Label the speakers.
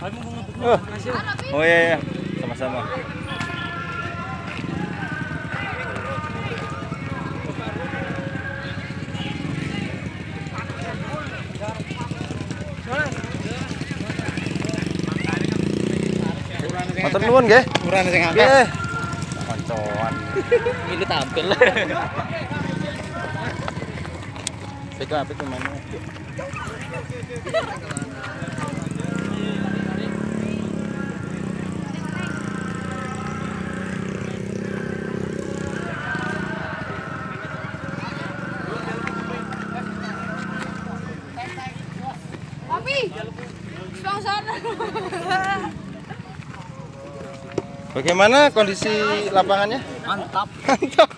Speaker 1: Oh iya, iya. Sama-sama. Matur nuwun nggih.
Speaker 2: Urane sing akeh.
Speaker 1: Nggih. Koncoan.
Speaker 2: Ini tampil.
Speaker 1: Pegang apa itu mana? Bagaimana kondisi lapangannya?
Speaker 2: Mantap.
Speaker 1: Mantap.